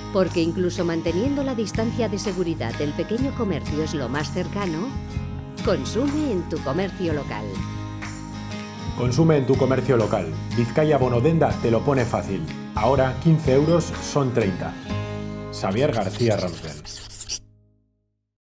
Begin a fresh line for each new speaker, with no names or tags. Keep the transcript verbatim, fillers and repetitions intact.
Porque incluso manteniendo la distancia de seguridad del pequeño comercio es lo más cercano, consume en tu comercio local.
Consume en tu comercio local. Vizcaya Bonodenda te lo pone fácil. Ahora quince euros son treinta. Xavier García Ramsden.